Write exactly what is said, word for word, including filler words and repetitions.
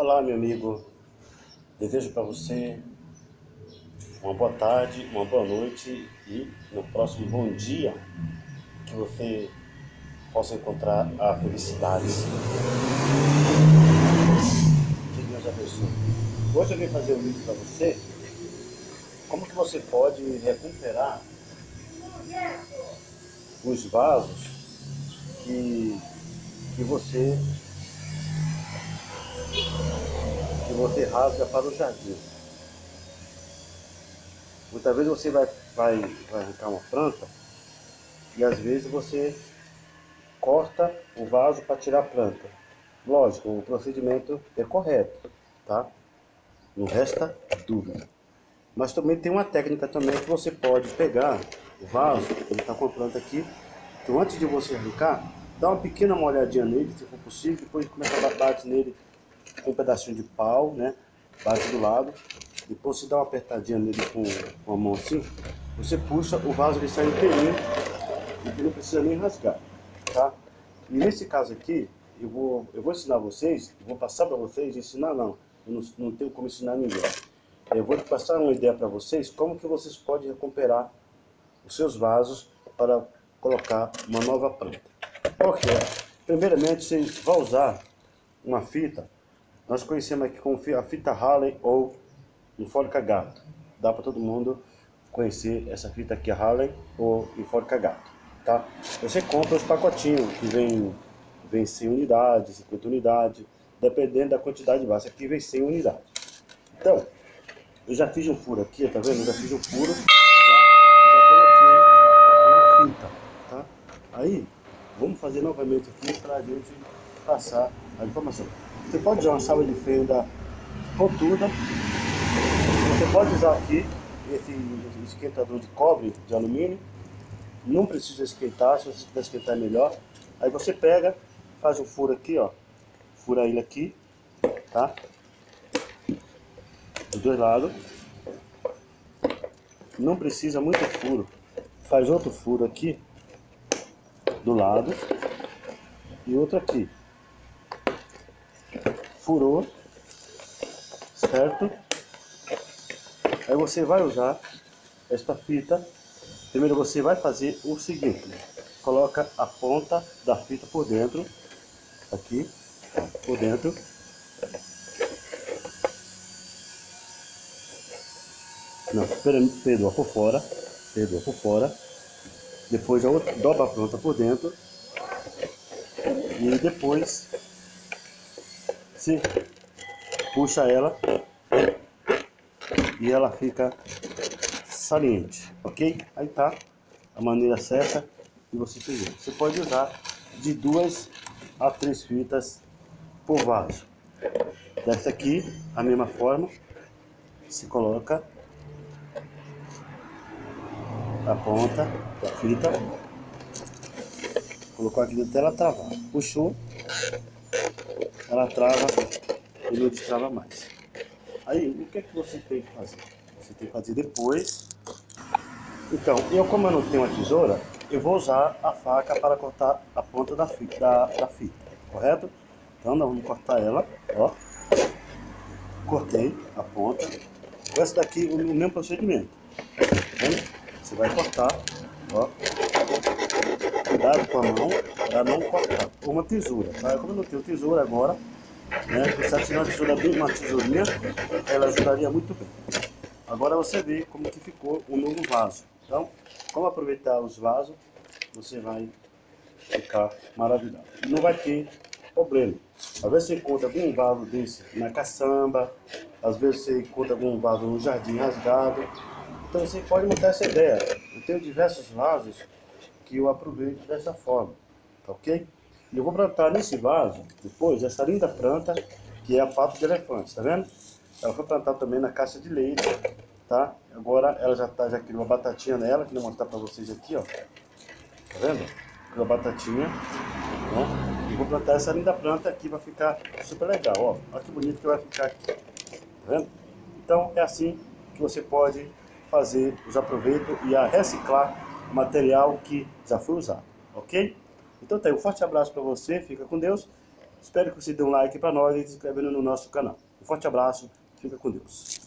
Olá, meu amigo. Desejo para você uma boa tarde, uma boa noite e no próximo bom dia que você possa encontrar a felicidade. Que Deus abençoe. Hoje eu vim fazer um vídeo para você como que você pode recuperar os vasos que, que você que você rasga para o jardim. Muitas vezes você vai, vai, vai arrancar uma planta e às vezes você corta o vaso para tirar a planta. Lógico, o procedimento é correto, tá? Não resta dúvida. Mas também tem uma técnica também que você pode pegar o vaso, ele está com a planta aqui, então antes de você arrancar, dá uma pequena molhadinha nele, se for possível, depois começa a bater nele com um pedacinho de pau, né? Bate do lado, depois você dá uma apertadinha nele com, com a mão assim, você puxa, o vaso ele sai inteirinho, e não precisa nem rasgar, tá? E nesse caso aqui, eu vou, eu vou ensinar vocês, eu vou passar para vocês, ensinar não, eu não, não tenho como ensinar ninguém. Eu vou passar uma ideia para vocês, como que vocês podem recuperar os seus vasos para colocar uma nova planta. Ok, primeiramente você vai usar uma fita, nós conhecemos aqui como a fita Haley ou enforca gato. Dá para todo mundo conhecer essa fita aqui, a Haley ou enforca gato, tá? Você compra os pacotinhos que vem, vem cem unidades, cinquenta unidades, dependendo da quantidade básica, aqui vem cem unidades. Então, eu já fiz um furo aqui, tá vendo? Eu já fiz um furo, já, já coloquei uma fita, tá? Aí, vamos fazer novamente aqui para a gente passar a informação. Você pode usar uma chave de fenda pontuda, você pode usar aqui esse esquentador de cobre, de alumínio, não precisa esquentar, se você quiser esquentar é melhor. Aí você pega, faz um furo aqui, ó, fura ele aqui, tá? Dos dois lados, não precisa muito furo, faz outro furo aqui do lado e outro aqui, furou, certo? Aí você vai usar esta fita. Primeiro você vai fazer o seguinte, coloca a ponta da fita por dentro, aqui, por dentro. Não, perdoa por fora, perdoa por fora. Depois a outra, dobra a planta por dentro. E depois você puxa ela e ela fica saliente, ok? Aí tá a maneira certa de você fazer. Você pode usar de duas a três fitas por vaso. Dessa aqui, a mesma forma, se coloca a ponta da fita, colocou aqui até ela travar, puxou, ela trava e não destrava mais. Aí, o que é que você tem que fazer? Você tem que fazer depois. Então, eu como eu não tenho uma tesoura, eu vou usar a faca para cortar a ponta da fita, da, da fita, correto? Então nós vamos cortar ela, ó. Cortei a ponta. Essa daqui o mesmo procedimento, tá vendo? Você vai cortar, ó. Cuidado com a mão para não cortar. Ou uma tesoura, tá? Como eu não tenho tesoura agora, né? Precisa tirar uma tesoura bem, uma tesourinha, ela ajudaria muito bem. Agora você vê como que ficou o novo vaso. Então, como aproveitar os vasos, você vai ficar maravilhado. Não vai ter problema. Às vezes você encontra algum vaso desse na caçamba, às vezes você encontra algum vaso no jardim rasgado. Então você pode montar essa ideia. Eu tenho diversos vasos que eu aproveito dessa forma, tá ok? E eu vou plantar nesse vaso, depois, essa linda planta, que é a pato de elefante, tá vendo? Ela foi plantada também na caixa de leite, tá? Agora ela já, tá, já criou uma batatinha nela, que eu vou mostrar pra vocês aqui, ó. Tá vendo? Criou uma batatinha, né? E vou plantar essa linda planta aqui, vai ficar super legal, ó. Olha que bonito que vai ficar aqui, tá vendo? Então é assim que você pode fazer os aproveitos e a reciclar o material que já foi usado, ok? Então tá aí, um forte abraço para você, fica com Deus Espero que você dê um like para nós e se inscreva no nosso canal. Um forte abraço, fica com Deus.